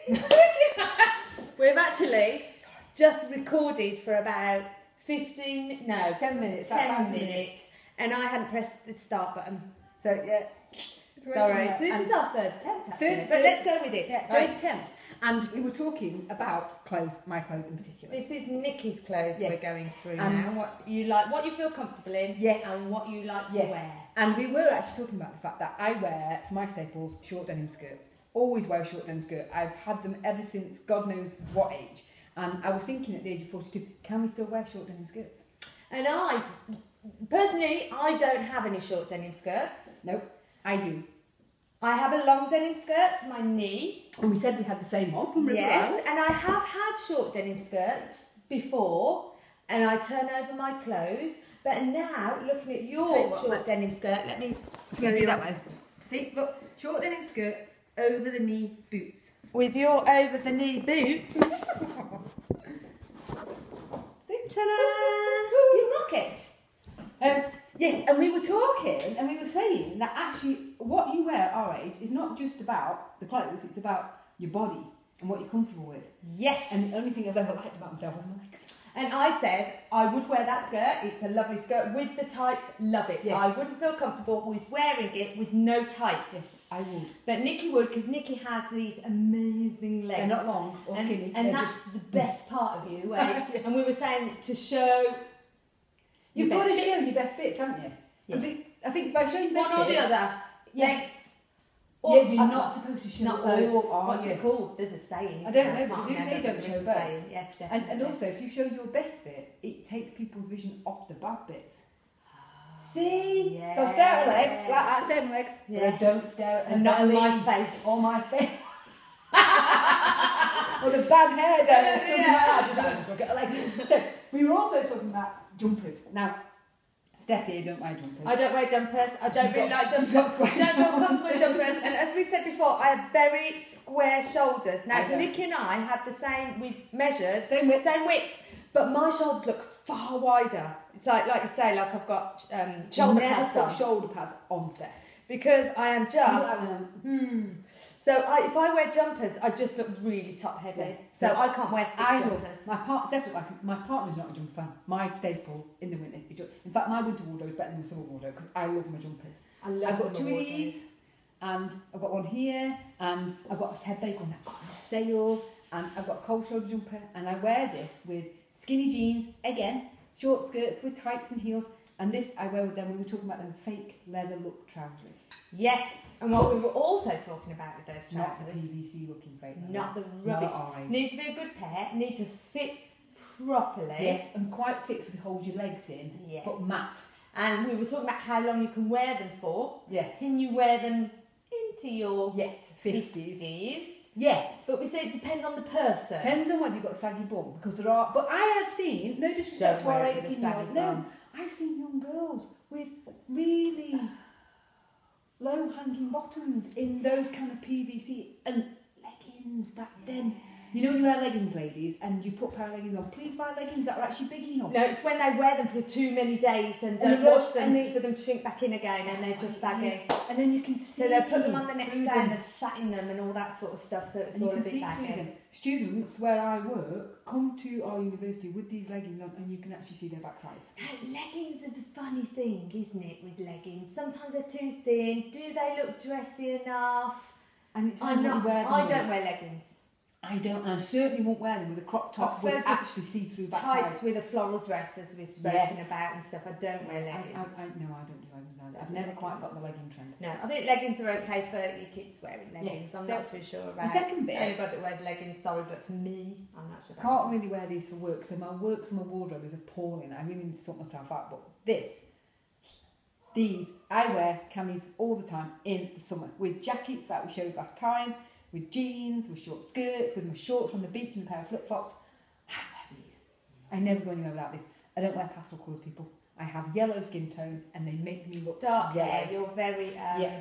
We've actually just recorded for about 10 minutes, and I hadn't pressed the start button. So, yeah. Sorry. So this is our third attempt, actually. But let's go with it. Yeah, third attempt. And we were talking about clothes, my clothes in particular. This is Nikki's clothes we're going through and now. What you like, what you feel comfortable in, and what you like to wear. And we were actually talking about the fact that I wear, for my staples, short denim skirt. Always wear a short denim skirt. I've had them ever since God knows what age. And I was thinking at the age of 42, can we still wear short denim skirts? And I, personally, I don't have any short denim skirts. No, I do. I have a long denim skirt to my knee. And we said we had the same one from River Island. And I have had short denim skirts before, and I turn over my clothes. But now, looking at your short denim skirt, let me do that way. See, look, short denim skirt, over the knee boots. With your over the knee boots. Ta-da! You rock it. Yes, and we were talking and we were saying that actually what you wear at our age is not just about the clothes, it's about your body and what you're comfortable with. Yes. And the only thing I've ever liked about myself was my legs. And I said I would wear that skirt. It's a lovely skirt with the tights. Love it. Yes. I wouldn't feel comfortable with wearing it with no tights. Yes, I would. But Nikki would, because Nikki has these amazing legs. They're not long or skinny. And that's the best part of you. And we were saying to show... You've got to show your best bits, haven't you? Because I think by showing best bits... One or the other. Yes. Or you're not supposed to show not all, both. What's it called? There's a saying. I don't know, but they do say don't show both. Yes, definitely. And also, if you show your best bit, it takes people's vision off the bad bits. See? Yes. So stare at my legs, like that, stare at my legs. Yes. But I don't stare at and not my face. Or my face. Or the bad hair down. I just look at her legs. So, we were also talking about jumpers. Now, Steph here don't wear jumpers. I don't wear jumpers. I don't really like jumpers. I don't feel comfortable with jumpers. And as we said before, I have very square shoulders. Now, Nikki and I have the same, we've measured, same width, but my shoulders look far wider. It's like you say, like I've got shoulder pads on. Shoulder pads on, Steph. Because I am just... So if I wear jumpers, I just look really top heavy. Yeah. So I can't wear jumpers. My partner's not a jumper fan. My staple in the winter is jumpers. In fact, my winter wardrobe is better than my summer wardrobe because I love my jumpers. I've got two of these, and I've got one here, and I've got a Ted Baker one that got on sale, and I've got a cold shoulder jumper, and I wear this with skinny jeans, again, short skirts with tights and heels, and this I wear with them. We were talking about them fake leather look trousers. Yes, and what we were also talking about with those trousers. Not the PVC looking fake leather. Not the rubbish. Need to be a good pair, need to fit properly. Yes, and quite fit so it holds your legs in, but matte. And we were talking about how long you can wear them for. Yes. Can you wear them into your 50s? Yes. But we say it depends on the person. Depends on whether you've got a saggy bum, because there are... But I have seen, no disrespect to our 18-year-olds, no, I've seen young girls with really low-hanging bottoms in those kind of PVC and leggings back then. You know when you wear leggings, ladies, and you put a pair of leggings on, please buy leggings that are actually big enough. No, it's when they wear them for too many days and don't wash them for them to shrink back in again, and they're just baggy. And then you can see. So they'll put them on the next day and they've sat in them and all that sort of stuff, so it's all a bit baggy. Students where I work come to our university with these leggings on, and you can actually see their backsides. Leggings is a funny thing, isn't it, with leggings? Sometimes they're too thin. Do they look dressy enough? And it depends what you wear them I don't wear leggings. I don't, and I certainly won't wear them with a crop top with actually see-through backside. Tights with a floral dress, as we've spoken about and stuff. I don't wear leggings. No, I don't do leggings either. I've never quite got the legging trend. No, I think leggings are okay for your kids wearing leggings. Yes. I'm not too sure about the second bit. Anybody that wears leggings, sorry, but for me, I'm not sure. I can't really wear these for work, so my wardrobe is appalling. I really need to sort myself out, but these, I wear camis all the time in the summer with jackets like we showed last time, with jeans, with short skirts, with my shorts from the beach and a pair of flip-flops. I wear these. I never go anywhere without these. I don't wear pastel colours, people. I have yellow skin tone and they make me look dark yellow. Yeah, you're very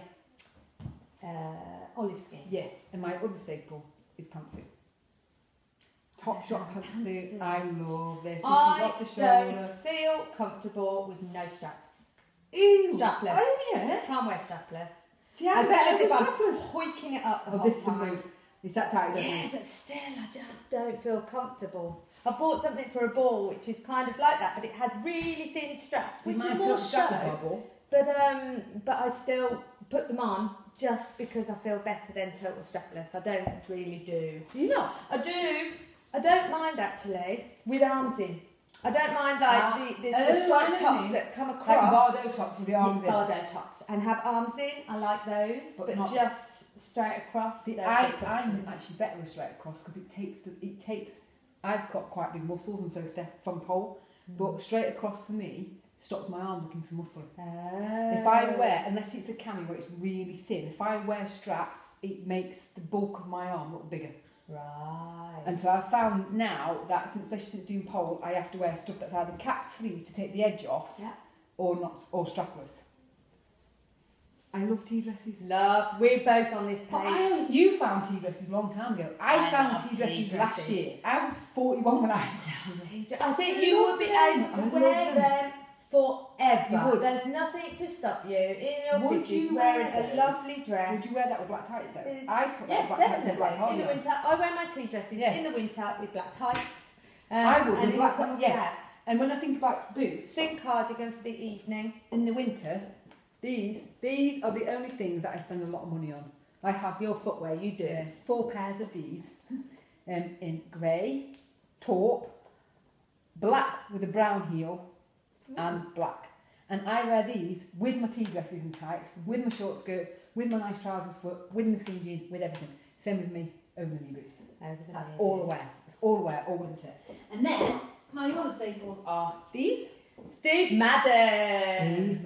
olive skin. Yes, and my other staple is pantsuit. Top shot pantsuit. I love this. This is off the shoulder. Don't feel comfortable with no straps. Ew. Strapless. Oh yeah. Can't wear strapless. See, I feel as if I'm hoiking it up the whole this time. is It's that tight, doesn't Yeah, it? but still, I just don't feel comfortable. I bought something for a ball which is kind of like that, but it has really thin straps, which is more show. But I still put them on just because I feel better than total strapless. I don't really do. Do you not? I do. I don't mind actually with arms in. I don't mind like the striped tops that come across. Like Bardo tops with the arms in. Bardo tops and have arms in. I like those, but just straight across. See, I'm actually better with straight across because it takes. I've got quite big muscles and so Steph from pole, but straight across for me stops my arm looking so muscly. If I wear, unless it's a cami where it's really thin, if I wear straps, it makes the bulk of my arm look bigger. Right. And so I've found now that, especially since doing pole, I have to wear stuff that's either capped sleeve to take the edge off, or strapless. I love tea dresses. We're both on this page. You found tea dresses a long time ago. I found tea dresses last year. I was 41 when I found tea dresses. I think you would be able to wear them forever. You would. There's nothing to stop you in your Would 50s you wearing wear a lovely dress. Would you wear that with black tights though? I'd put yes, black tights definitely. Black in the winter, I wear my tea dresses in the winter with black tights. I would with black tights. Yeah. And when I think about boots, think cardigan for the evening. In the winter, these are the only things that I spend a lot of money on. I have your footwear. You do 4 pairs of these, in grey, taupe, black with a brown heel, and black. And I wear these with my tea dresses and tights, with my short skirts, with my nice trousers foot, with my skinny jeans, with everything. Same with me over the knee boots. That's all I wear. That's all I wear all winter. And then my other staples are these. Steve Madden.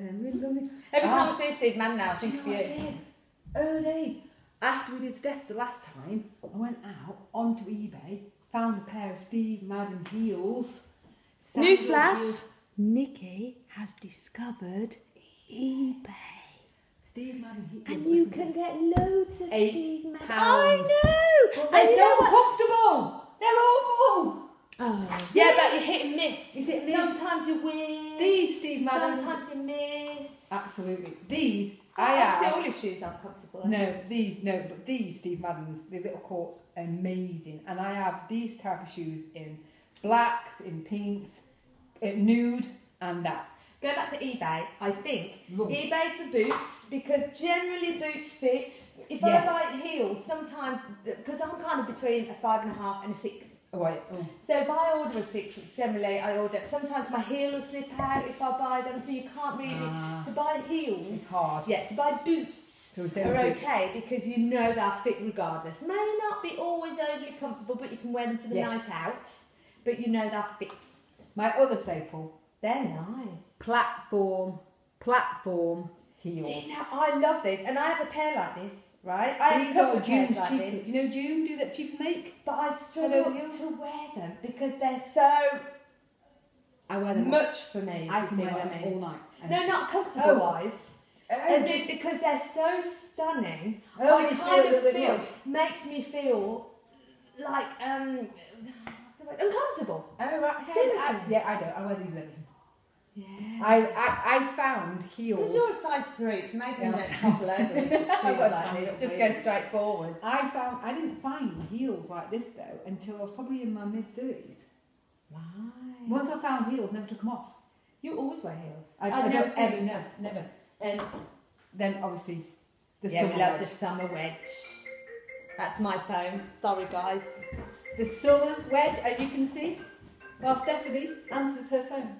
Every time I see Steve Madden now, I think of you. I did. Oh days. After we did Steph's the last time, I went out onto eBay, found a pair of Steve Madden heels. Newsflash. Nikki has discovered eBay. Steve Madden heels. And you can get loads of Steve Madden. I know. They're so uncomfortable. They're awful. Oh. Yeah, but you hit and miss. Is it miss? Sometimes you win. These Steve Maddens. Sometimes you miss. Absolutely. These, I have. All your shoes are comfortable. But these Steve Maddens, the little courts, amazing. And I have these type of shoes in blacks, in pinks, nude, and that. Go back to eBay. I think eBay for boots, because generally boots fit. If I buy heels, sometimes, because I'm kind of between a 5.5 and a 6. Oh, wait. Oh. So if I order a 6, which generally I order, sometimes my heel will slip out if I buy them, so you can't really, to buy heels. It's hard. Yeah, to buy boots are okay, because you know they'll fit regardless. May not be always overly comfortable, but you can wear them for the night out, but you know they'll fit. My other staple. They're nice. Platform heels. See, now I love this, and I have a pair like this. Right, I have a couple of pairs like this. You know June do that cheap make? But I struggle to wear them because they're so I wear them much for me. I can wear them all night. No, not comfortable wise. As in because they're so stunning. I kind of feel makes me feel like uncomfortable. Oh right. Seriously. I don't. I wear these with everything. Yeah. I found heels. Because you're a size 3, it's amazing you don't topple over with shoes like this. Just go straight forward. I didn't find heels like this though until I was probably in my mid-30s. Right. Once I found heels, never took them off. You always wear heels. I never ever, never. And then obviously we love the summer wedge. That's my phone. Sorry guys. The summer wedge, as you can see, while Stephanie answers her phone.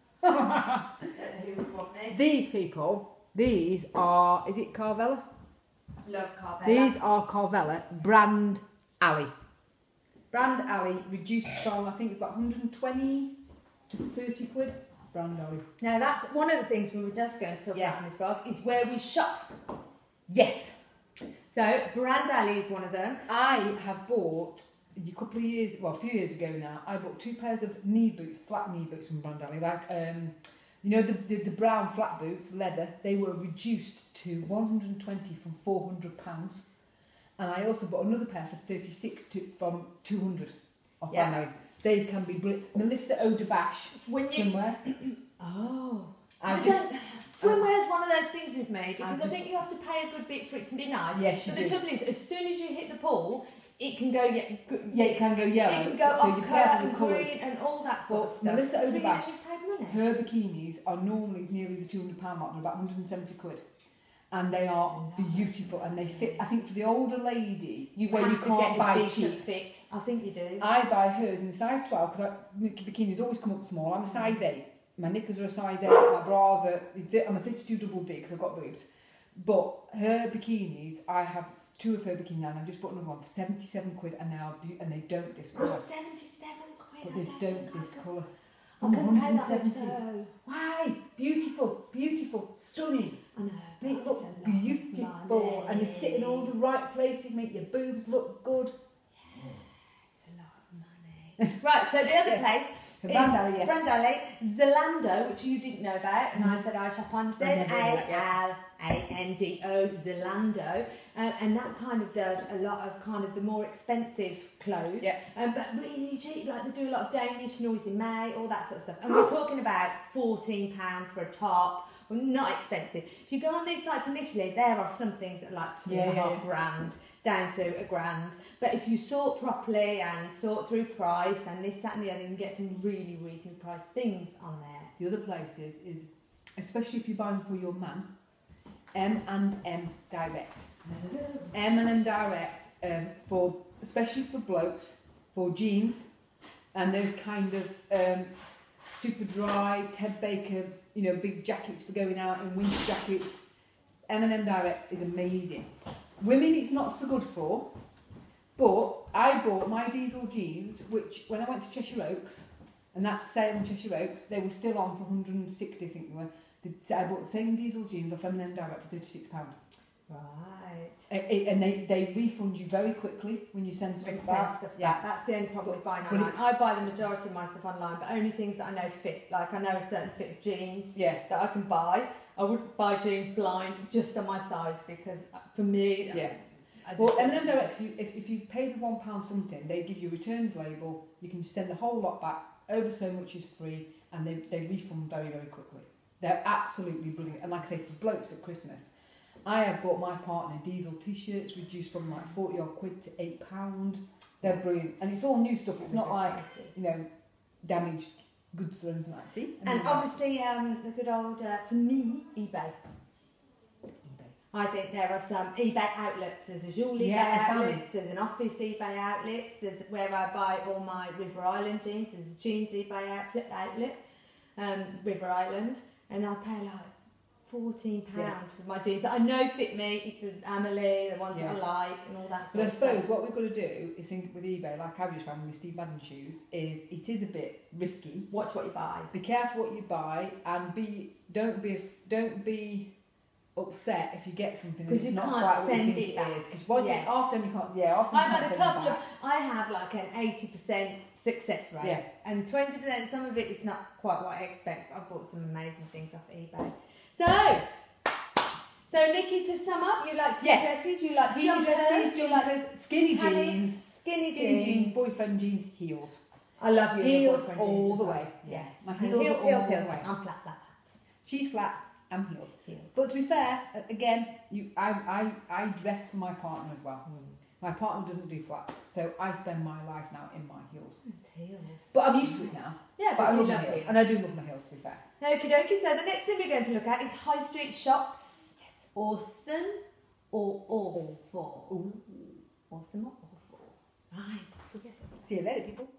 These people, these are, is it Carvela? Love Carvela. These are Carvela Brand Alley. Brand Alley reduced from, I think it's about 120 to 30 quid. Brand Alley. Now that's one of the things we were just going to talk about in this vlog, is where we shop. Yes. So Brand Alley is one of them. I have bought a few years ago now, I bought 2 pairs of knee boots, flat knee boots from Brand Alley. Like, you know, the brown flat boots, leather, they were reduced to 120 from £400. And I also bought another pair for 36 from 200 off Brand Alley. They can be Melissa Odebash somewhere. Oh. Swimwear is one of those things with me because I think you have to pay a good bit for it to be nice. Yes, you but do. The trouble is, as soon as you hit the pool, it can go it can go yellow. It can go so off colour and green and all that sort of stuff. Melissa Odebash, paid money. her bikinis are normally nearly the £200 mark. They're about 170 quid. And they are beautiful, and they fit. I think for the older lady, you can't buy a cheap. fit. I think you do. I buy hers in a size 12 because my bikinis always come up small. I'm a size 8. My knickers are a size 8. My bras are. I'm a 32 double D because I've got boobs. But her bikinis, I have 2 of her bikinis now, and I've just bought another one for 77 quid, and they don't discolour. 77 quid. But they don't discolour. I couldn't pay that much though. Why? Beautiful, beautiful, stunning. I know. They look beautiful, and they sit in all the right places, make your boobs look good. Yeah, it's a lot of money. Right, so the other place is Brand Alley, Zalando, which you didn't know about, and I said I shop on Zalando, Zalando, and that kind of does a lot of kind of the more expensive clothes, but really cheap. Like they do a lot of Danish, Noisy May, all that sort of stuff. And we're talking about £14 for a top. Well, not expensive. If you go on these sites initially, there are some things that are like £2.5 grand down to £1,000. But if you sort properly and sort through price and this, that, and the other, you can get some really reasonable price things on there. The other places is, especially if you're buying for your man, M&M Direct. M&M Direct for especially for blokes, for jeans, and those kind of super dry Ted Baker, big jackets for going out and winter jackets. M&M Direct is amazing. Women, it's not so good for, but I bought my diesel jeans, which when I went to Cheshire Oaks, and that sale in Cheshire Oaks, they were still on for 160, I think they were. I bought the same diesel jeans off M&M Direct for £36. Right. And they refund you very quickly when you send stuff back. That's the only problem with buying online. I buy the majority of my stuff online, but only things that I know fit. Like I know a certain fit of jeans that I can buy. I wouldn't buy jeans blind just on my size because for me... Well, M&M Direct, if you pay the £1 something, they give you a returns label. You can send the whole lot back. Over so much is free, and they refund very, very quickly. They're absolutely brilliant. And like I say, for blokes at Christmas, I have bought my partner diesel t-shirts reduced from like 40 odd quid to £8. They're brilliant, and it's all new stuff. It's not like damaged goods or anything like that. See? And obviously, the good old for me eBay. I think there are some eBay outlets. There's a Julie eBay outlet. There's an Office eBay outlet. There's where I buy all my River Island jeans. There's a jeans eBay outlet, River Island, and I pay like £14 for my jeans that I know fit me. It's an Amelie, the ones that I like, and all that sort of stuff. But I suppose what we've got to do is think with eBay, like I've just found with Steve Madden shoes, is it is a bit risky. Watch what you buy. Be careful what you buy, and don't be upset if you get something and it's not quite what you think it is. Because often you can't. I've had a couple of. I have like an 80% success rate, and 20%. Some of it is not quite what I expect. I bought some amazing things off eBay. So Nikki, to sum up, you like dresses, you like dresses, jumpers, skinny jeans, skinny jeans, boyfriend jeans, heels. I love you. Heels all the way. Yes, my heels all the way. I'm flat. She's flat. And heels. But to be fair, again, I dress for my partner as well. My partner doesn't do flats, so I spend my life now in my heels. But I'm used to it now. Yeah, but I love my heels, and I do love my heels. To be fair. Okie dokie. So the next thing we're going to look at is high street shops. Yes. Awesome or awful. Ooh. Awesome or awful. Right. See you later, people.